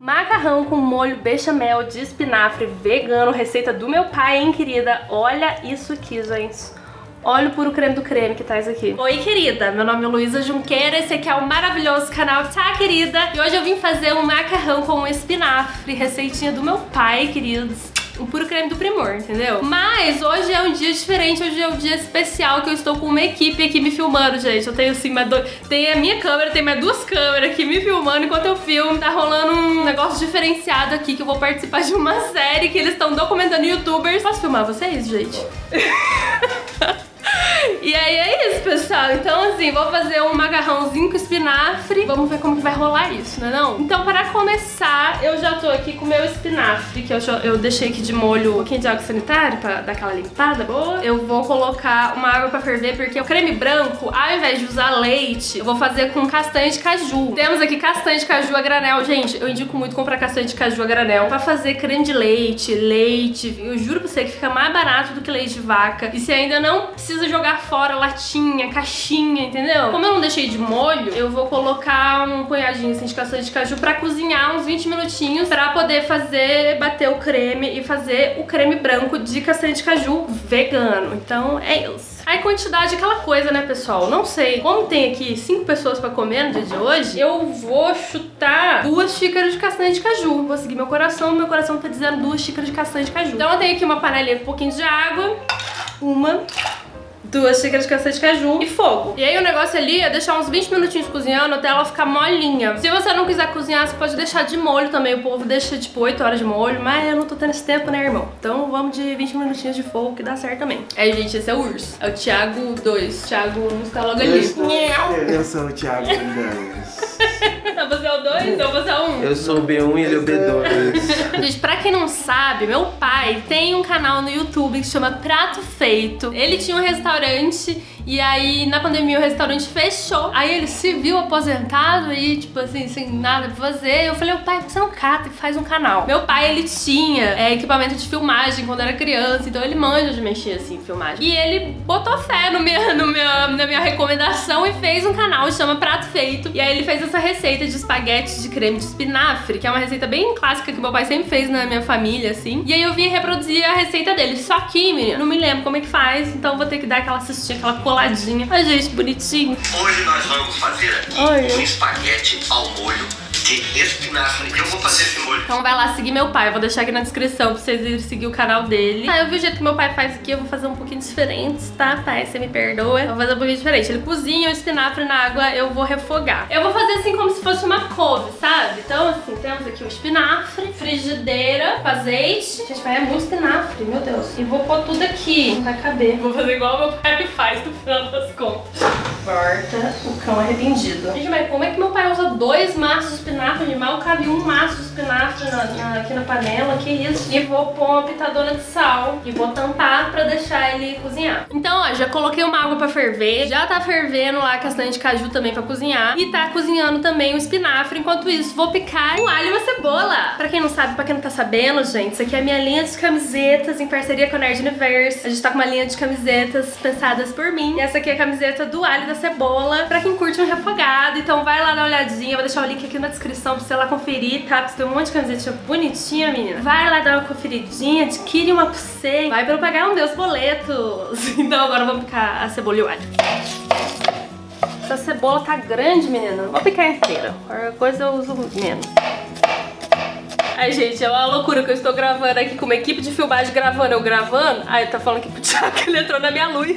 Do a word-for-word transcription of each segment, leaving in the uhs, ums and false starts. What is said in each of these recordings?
Macarrão com molho bechamel de espinafre vegano, receita do meu pai, hein, querida? Olha isso aqui, gente. Olha o puro creme do creme que traz aqui. Oi, querida, meu nome é Luísa Junqueira, esse aqui é o maravilhoso canal Tá, Querida? E hoje eu vim fazer um macarrão com espinafre, receitinha do meu pai, queridos. O puro creme do Primor, entendeu? Mas hoje é um dia diferente, hoje é um dia especial que eu estou com uma equipe aqui me filmando, gente. Eu tenho assim, mais dois... tem a minha câmera, tem mais duas câmeras aqui me filmando enquanto eu filmo. Tá rolando um negócio diferenciado aqui, que eu vou participar de uma série que eles estão documentando youtubers. Posso filmar vocês, gente? E aí é isso, pessoal. Então assim, vou fazer um macarrãozinho com espinafre. Vamos ver como que vai rolar isso, né não? Então para começar, eu já tô aqui com o meu espinafre, que eu, eu deixei aqui de molho um pouquinho de água sanitária pra dar aquela limpada boa. Eu vou colocar uma água pra ferver, porque o creme branco, ao invés de usar leite, eu vou fazer com castanha de caju. Temos aqui castanha de caju a granel. Gente, eu indico muito comprar castanha de caju a granel pra fazer creme de leite, leite. Eu juro pra você que fica mais barato do que leite de vaca. E você ainda não precisa jogar fora latinha, caixinha, entendeu? Como eu não deixei de molho, eu vou colocar um punhadinho assim de castanha de caju pra cozinhar uns vinte minutinhos pra poder fazer, bater o creme e fazer o creme branco de castanha de caju vegano. Então é isso. Aí quantidade, aquela coisa, né, pessoal? Não sei. Como tem aqui cinco pessoas pra comer no dia de hoje, eu vou chutar duas xícaras de castanha de caju. Vou seguir meu coração, meu coração tá dizendo duas xícaras de castanha de caju. Então eu tenho aqui uma panelinha com um pouquinho de água, uma... duas xícaras de castanha de caju e fogo. E aí o negócio ali é deixar uns vinte minutinhos cozinhando até ela ficar molinha. Se você não quiser cozinhar, você pode deixar de molho também. O povo deixa tipo oito horas de molho, mas eu não tô tendo esse tempo, né, irmão? Então vamos de vinte minutinhos de fogo que dá certo também. Aí, gente, esse é o urso. É o Thiago dois. Thiago um está logo ali. Eu, estou... eu sou o Thiago dois. Então você é o dois, então você é o um. Eu sou o B um e ele é o B dois. Gente, pra quem não sabe, meu pai tem um canal no YouTube que se chama Prato Feito. Ele tinha um restaurante e aí na pandemia o restaurante fechou. Aí ele se viu aposentado e tipo assim, sem nada pra fazer. Eu falei, pai, você não cata e faz um canal. Meu pai, ele tinha é, equipamento de filmagem quando era criança, então ele manja de mexer assim, filmagem. E ele botou fé no minha, no minha, na minha recomendação e fez um canal que chama Prato Feito. E aí ele fez essa receita de espaguete de creme de espinafre, que é uma receita bem clássica que meu pai sempre fez na minha família, assim. E aí eu vim reproduzir a receita dele. Só que, menina, não me lembro como é que faz, então vou ter que dar aquela assistir, aquela coladinha. Ai, gente, bonitinho. Hoje nós vamos fazer aqui Oi. um espaguete ao molho de espinafre. Eu vou fazer esse molho. Então vai lá seguir meu pai, eu vou deixar aqui na descrição pra vocês irem seguir o canal dele. Ah, eu vi o jeito que meu pai faz aqui, eu vou fazer um pouquinho diferente, tá, pai? Você me perdoa. Eu vou fazer um pouquinho diferente. Ele cozinha o espinafre na água, eu vou refogar. Eu vou fazer assim como se fosse uma couve, sabe? Então assim, temos aqui o espinafre, frigideira, com azeite. Gente, vai é muito espinafre, meu Deus. E vou pôr tudo aqui, não vai caber. Vou fazer igual meu pai faz no final das contas. Corta o cão arrependido. Gente, mas como é que meu pai usa dois maços de espinafre? De mal cabe um maço de espinafre na, na, aqui na panela, que isso? E vou pôr uma pitadona de sal e vou tampar pra deixar ele cozinhar. Então, ó, já coloquei uma água pra ferver. Já tá fervendo lá a castanha de caju também pra cozinhar. E tá cozinhando também o espinafre. Enquanto isso, vou picar um alho e uma cebola. Pra quem não sabe, pra quem não tá sabendo, gente, isso aqui é a minha linha de camisetas em parceria com a Nerd Universe. A gente tá com uma linha de camisetas pensadas por mim. E essa aqui é a camiseta do alho e da cebola, pra quem curte um refogado. Então vai lá dar uma olhadinha, vou deixar o link aqui na descrição pra você lá conferir, tá? Porque você tem um monte de camisetinha bonitinha, menina. Vai lá dar uma conferidinha, adquire uma pra você. Vai pra eu pagar um Deus boletos. Então agora vamos picar a cebola e o alho. Essa cebola tá grande, menina. Vou picar inteira. Qualquer coisa eu uso menos. Ai, gente, é uma loucura que eu estou gravando aqui com uma equipe de filmagem gravando, eu gravando. Ai, tá falando aqui pro Thiago que ele entrou na minha luz.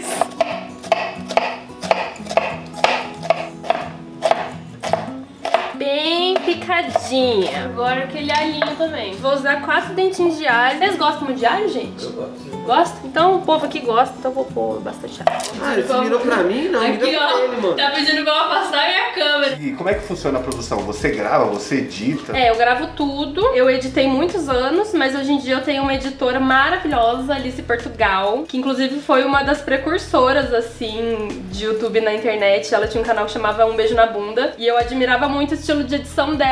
Bem picadinha. Agora aquele alhinho também. Vou usar quatro dentinhos de alho. Vocês gostam muito de alho, gente? Eu gosto. Gosta? Então o povo aqui gosta, então vou pôr bastante alho. Ah, ele virou pra mim? Não, aqui, virou ó, pra ele, mano. tá pedindo pra eu afastar a minha câmera. E como é que funciona a produção? Você grava, você edita? É, eu gravo tudo. Eu editei muitos anos, mas hoje em dia eu tenho uma editora maravilhosa, Alice Portugal, que inclusive foi uma das precursoras, assim, de YouTube na internet. Ela tinha um canal que chamava Um Beijo na Bunda, e eu admirava muito o estilo de edição dela.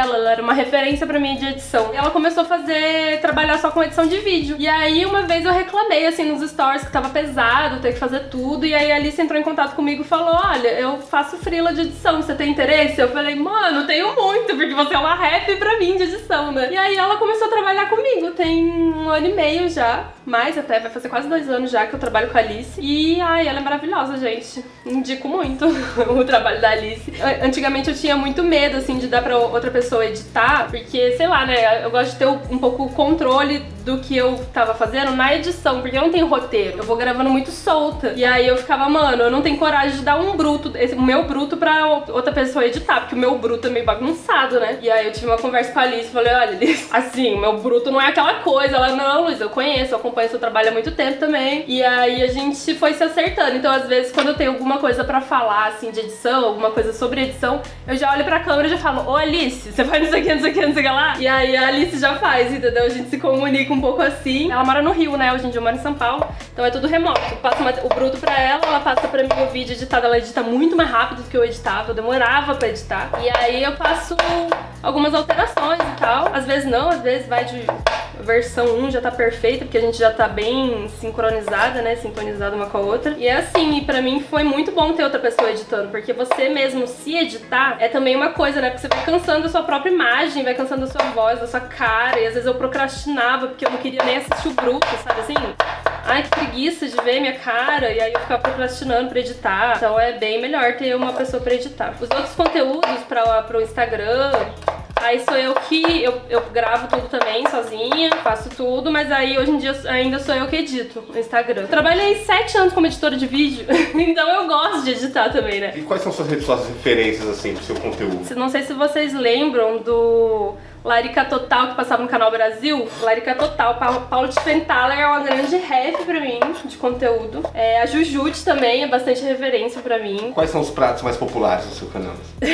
dela, ela era uma referência pra mim de edição. E ela começou a fazer, trabalhar só com edição de vídeo. E aí uma vez eu reclamei, assim, nos stories que tava pesado, ter que fazer tudo. E aí a Alice entrou em contato comigo e falou, olha, eu faço freela de edição, você tem interesse? Eu falei, mano, tenho muito, porque você é uma rap pra mim de edição, né? E aí ela começou a trabalhar comigo, tem um ano e meio já, mais até, vai fazer quase dois anos já que eu trabalho com a Alice. E, ai, ela é maravilhosa, gente. Indico muito o trabalho da Alice. Antigamente eu tinha muito medo, assim, de dar pra outra pessoa editar, porque, sei lá, né, eu gosto de ter um pouco o controle do que eu tava fazendo na edição, porque eu não tenho roteiro, eu vou gravando muito solta. E aí eu ficava, mano, eu não tenho coragem de dar um bruto, esse, o meu bruto pra outra pessoa editar, porque o meu bruto é meio bagunçado, né? E aí eu tive uma conversa com a Alice e falei, olha, Alice, assim, o meu bruto não é aquela coisa. Ela, não, Luiz, eu conheço, eu acompanho seu trabalho há muito tempo também. E aí a gente foi se acertando. Então, às vezes, quando eu tenho alguma coisa pra falar, assim, de edição, alguma coisa sobre edição, eu já olho pra câmera e já falo, ô Alice, você faz não sei o que, não sei o que, não sei o que lá. E aí a Alice já faz, entendeu? A gente se comunica um pouco assim. Ela mora no Rio, né? Hoje em dia eu moro em São Paulo. Então é tudo remoto. Eu passo uma, o bruto pra ela, ela passa pra mim o vídeo editado. Ela edita muito mais rápido do que eu editava. Eu demorava pra editar. E aí eu faço algumas alterações e tal. Às vezes não, às vezes vai de versão um já tá perfeita, porque a gente já tá bem sincronizada, né? Sintonizada uma com a outra. E é assim, e pra mim foi muito bom ter outra pessoa editando, porque você mesmo se editar é também uma coisa, né? Porque você vai cansando a sua própria imagem, vai cansando a sua voz, a sua cara. E às vezes eu procrastinava, porque eu não queria nem assistir o bruto, sabe assim? Ai, que preguiça de ver minha cara, e aí eu ficava procrastinando pra editar. Então é bem melhor ter uma pessoa pra editar. Os outros conteúdos pra, pro Instagram, aí sou eu que, eu, eu gravo tudo também sozinha, faço tudo, mas aí hoje em dia ainda sou eu que edito no Instagram. Eu trabalhei sete anos como editora de vídeo, então eu gosto de editar também, né? E quais são suas, suas referências, assim, pro seu conteúdo? Não sei se vocês lembram do Larica Total, que passava no Canal Brasil. Larica Total, Paulo Tiffenthaler é uma grande ref pra mim, de conteúdo. É, a Jujute também é bastante referência pra mim. Quais são os pratos mais populares do seu canal?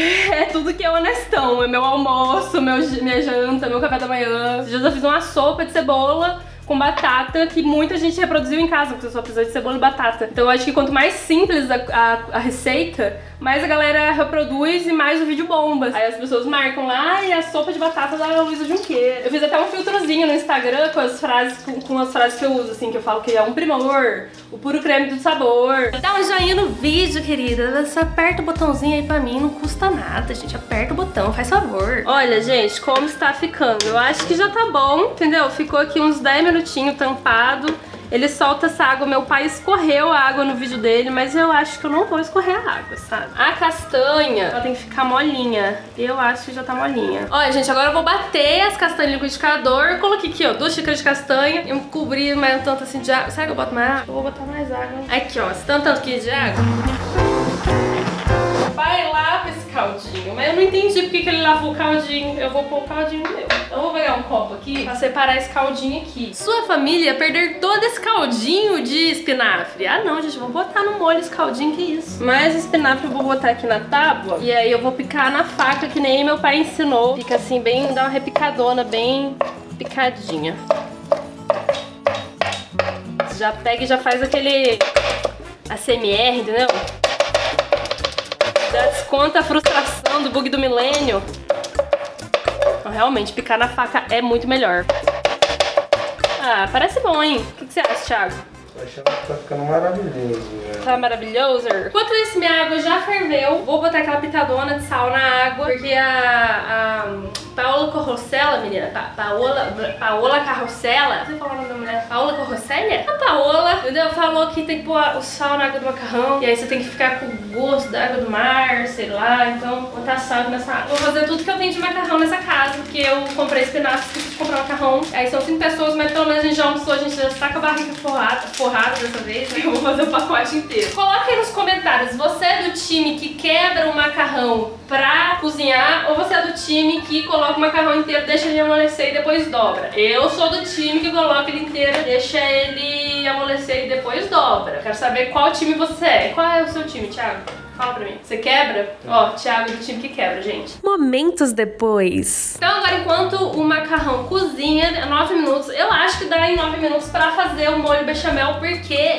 É tudo que é honestão, é meu almoço, meu, minha janta, meu café da manhã. Esses dias eu fiz uma sopa de cebola com batata, que muita gente reproduziu em casa, porque eu só precisa de cebola e batata. Então eu acho que quanto mais simples a, a, a receita, mais a galera reproduz e mais o vídeo bomba. Aí as pessoas marcam lá, ai, a sopa de batata da Luísa Junqueira. Eu fiz até um filtrozinho no Instagram com as frases, com, com as frases que eu uso, assim, que eu falo que é um primor, o puro creme do sabor. Dá um joinha no vídeo, querida. Você aperta o botãozinho aí pra mim, não custa nada, gente. Aperta o botão, faz favor. Olha, gente, como está ficando. Eu acho que já tá bom, entendeu? Ficou aqui uns dez minutinhos tampado. Ele solta essa água, meu pai escorreu a água no vídeo dele, mas eu acho que eu não vou escorrer a água, sabe? A castanha, ela tem que ficar molinha. Eu acho que já tá molinha. Olha, gente, agora eu vou bater as castanhas no liquidificador. Coloquei aqui, ó, duas xícaras de castanha. Eu cobri mais um tanto assim de água. Será que eu boto mais água? Eu vou botar mais água. Aqui, ó, esse tanto, tanto aqui de água. Vai lá pra esse caldinho. Mas eu não entendi porque que ele lavou o caldinho. Eu vou pôr o caldinho meu. Então eu vou pegar um copo aqui pra separar esse caldinho aqui. Sua família ia perder todo esse caldinho de espinafre. Ah não, gente, eu vou botar no molho esse caldinho, que isso. Mas espinafre eu vou botar aqui na tábua. E aí eu vou picar na faca, que nem meu pai ensinou. Fica assim, bem, dá uma repicadona, bem picadinha. Já pega e já faz aquele A S M R, entendeu? Já desconta a frustração do bug do milênio. Então, realmente, picar na faca é muito melhor. Ah, parece bom, hein? O que, que você acha, Thiago? Tô achando que tá ficando maravilhoso, velho. Tá maravilhoso? Enquanto isso, minha água já ferveu. Vou botar aquela pitadona de sal na água, porque a, a Paola Carrossela, menina, pa, Paola, Paola Carrossela, você falou o nome da mulher? Paola Carrossela? A Paola, entendeu? Falou que tem que pôr o sal na água do macarrão, e aí você tem que ficar com o gosto da água do mar, sei lá. Então, vou botar sal nessa água. Vou fazer tudo que eu tenho de macarrão nessa casa, porque eu comprei espinafre, esqueci de comprar macarrão. Aí são cinco pessoas, mas pelo menos a gente já almoçou, a gente já está com a barriga forrada, forrada dessa vez, né? Eu vou fazer o pacote inteiro. Coloque aí nos comentários, você é do time que quebra o macarrão pra cozinhar, ou você é do time que coloca o macarrão inteiro, deixa ele amolecer e depois dobra? Eu sou do time que coloca ele inteiro, deixa ele amolecer e depois dobra. Quero saber qual time você é. Qual é o seu time, Thiago? Fala pra mim. Você quebra? Ó, Thiago é do time que quebra, gente. Momentos depois. Então agora, enquanto o macarrão cozinha, nove minutos, eu acho que dá em nove minutos pra fazer o molho bechamel, porque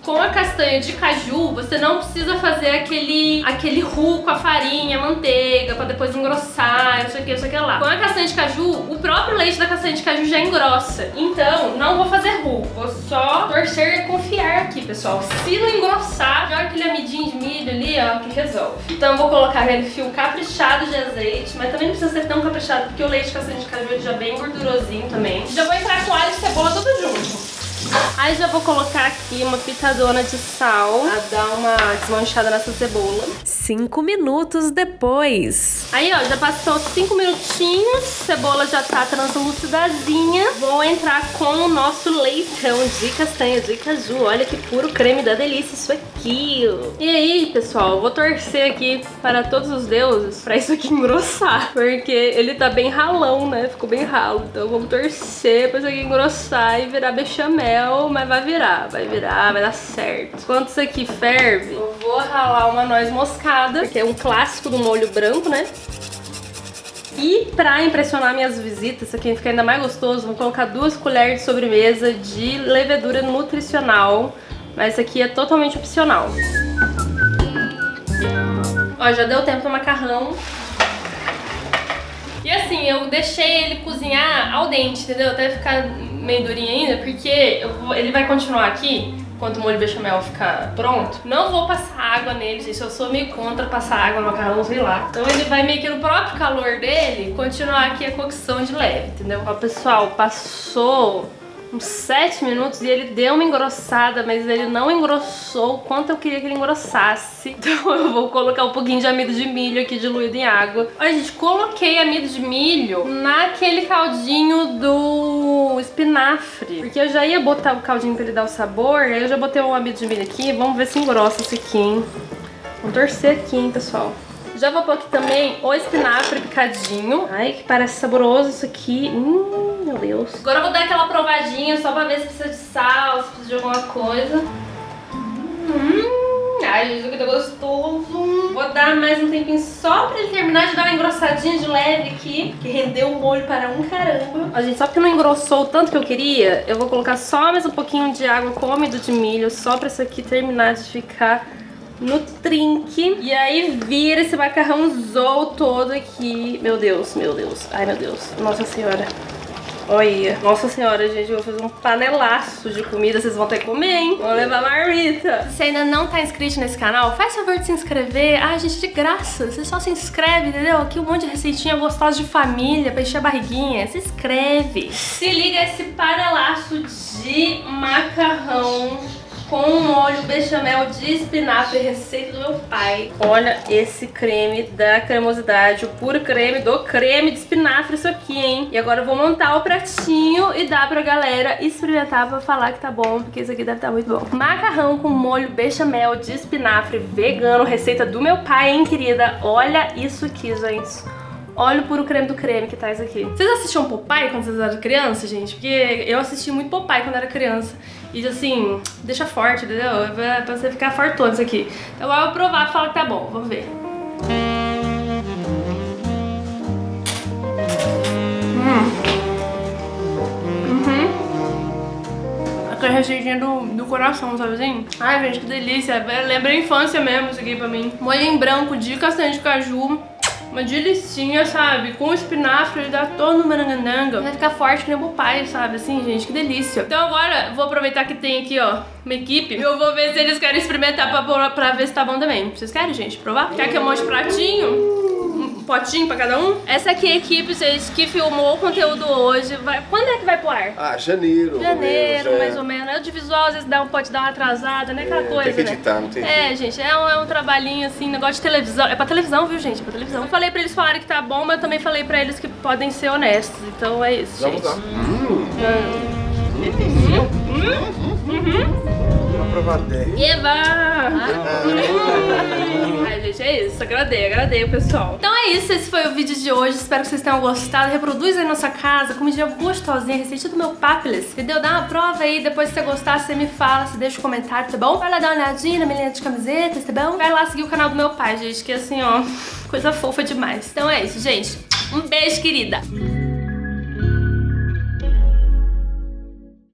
Com a castanha de caju, você não precisa fazer aquele, aquele roux com a farinha, a manteiga, pra depois engrossar, isso aqui, isso aqui lá. Com a castanha de caju, o próprio leite da castanha de caju já engrossa. Então, não vou fazer roux, vou só torcer e confiar aqui, pessoal. Se não engrossar, joga aquele amidinho de milho ali, ó, que resolve. Então, eu vou colocar aquele fio caprichado de azeite, mas também não precisa ser tão caprichado, porque o leite de castanha de caju já é bem gordurosinho também. Já vou entrar com alho e cebola tudo junto. Aí já vou colocar aqui uma pitadona de sal pra dar uma desmanchada nessa cebola. Cinco minutos depois. Aí, ó, já passou cinco minutinhos, cebola já tá translucidazinha. Vou entrar com o nosso leitão de castanha de caju. Olha que puro creme da delícia isso aqui. E aí, pessoal, vou torcer aqui para todos os deuses pra isso aqui engrossar. Porque ele tá bem ralão, né? Ficou bem ralo. Então vamos torcer pra isso aqui engrossar e virar bechamel. Mas vai virar, vai virar, vai dar certo. Enquanto isso aqui ferve, eu vou ralar uma noz moscada, porque é um clássico do molho branco, né? E pra impressionar minhas visitas, isso aqui fica ainda mais gostoso, vou colocar duas colheres de sobremesa de levedura nutricional. Mas isso aqui é totalmente opcional. Ó, já deu tempo do macarrão. E assim, eu deixei ele cozinhar al dente, entendeu? Até ficar meio durinho ainda, porque eu vou, ele vai continuar aqui enquanto o molho bechamel ficar pronto. Não vou passar água nele, gente. Eu sou meio contra passar água no macarrão, sei lá. Então ele vai meio que no próprio calor dele continuar aqui a cocção de leve, entendeu? Ó, pessoal, passou uns sete minutos e ele deu uma engrossada, mas ele não engrossou o quanto eu queria que ele engrossasse. Então eu vou colocar um pouquinho de amido de milho aqui diluído em água. Olha, gente, coloquei amido de milho naquele caldinho do espinafre, porque eu já ia botar o caldinho pra ele dar o sabor, aí eu já botei o amido de milho aqui. Vamos ver se engrossa isso aqui, hein? Vamos torcer aqui, hein, pessoal. Já vou pôr aqui também o espinafre picadinho. Ai, que parece saboroso isso aqui. Hum, meu Deus. Agora eu vou dar aquela provadinha só pra ver se precisa de sal, se precisa de alguma coisa. Hum, ai, isso aqui tá gostoso. Vou dar mais um tempinho só pra ele terminar de dar uma engrossadinha de leve aqui, que rendeu o molho para um caramba. Ó, gente, só porque não engrossou o tanto que eu queria, eu vou colocar só mais um pouquinho de água com amido de milho, só pra isso aqui terminar de ficar no trinque. E aí vira esse macarrãozão todo aqui. Meu Deus, meu Deus. Ai, meu Deus. Nossa senhora. Olha. Nossa senhora, gente. Eu vou fazer um panelaço de comida. Vocês vão ter que comer, hein? Vou levar marmita. Se você ainda não tá inscrito nesse canal, faz favor de se inscrever. Ai, gente, de graça. Você só se inscreve, entendeu? Aqui um monte de receitinha gostosa de família pra encher a barriguinha. Se inscreve. Se liga esse panelaço de macarrão com molho bechamel de espinafre, receita do meu pai. Olha esse creme da cremosidade, o puro creme do creme de espinafre, isso aqui, hein? E agora eu vou montar o pratinho e dar pra galera experimentar pra falar que tá bom, porque isso aqui deve estar muito bom. Macarrão com molho bechamel de espinafre vegano, receita do meu pai, hein, querida? Olha isso aqui, gente. Olha o puro creme do creme que tá isso aqui. Vocês assistiam Popeye quando vocês eram criança, gente? Porque eu assisti muito Popeye quando era criança. E assim, deixa forte, entendeu? É pra você ficar fortona isso aqui. Então agora eu vou provar pra falar que tá bom. Vamos ver. Hum. Uhum. Aquela receitinha do, do coração, sabe assim? Ai, gente, que delícia. Lembra a infância mesmo isso aqui pra mim. Molho em branco de castanha de caju. Uma delicinha, sabe? Com o espinafre, ele dá todo no marangandanga. Vai ficar forte que nem o pai, sabe? Assim, gente, que delícia. Então agora, vou aproveitar que tem aqui, ó, uma equipe. Eu vou ver se eles querem experimentar pra, pra ver se tá bom também. Vocês querem, gente, provar? Quer que eu monte pratinho? Um potinho pra cada um? Essa aqui é a equipe, gente, que filmou o conteúdo hoje. Vai... Quando é que vai pro ar? Ah, janeiro. Janeiro, menos, mais é. ou menos. É audiovisual, às vezes dá, pode dar uma atrasada, né? Aquela É, coisa, tem que editar, né? não tem É, jeito. gente, é um, é um trabalhinho assim, negócio de televisão. É pra televisão, viu, gente? É pra televisão. Eu falei pra eles falarem que tá bom, mas eu também falei pra eles que podem ser honestos. Então é isso, Vamos gente. lá. Hum. Delícia. Hum. Uhum. Vamos provar dez. Eba! Ai, gente, é isso. Agradei, agradei o pessoal. Então é isso, esse foi o vídeo de hoje. Espero que vocês tenham gostado. Reproduz aí na sua casa, comidinha gostosinha, receita do meu Papeles, entendeu? Dá uma prova aí, depois se você gostar, você me fala, você deixa um comentário, tá bom? Vai lá dar uma olhadinha na minha linha de camisetas, tá bom? Vai lá seguir o canal do meu pai, gente, que assim, ó, coisa fofa demais. Então é isso, gente. Um beijo, querida!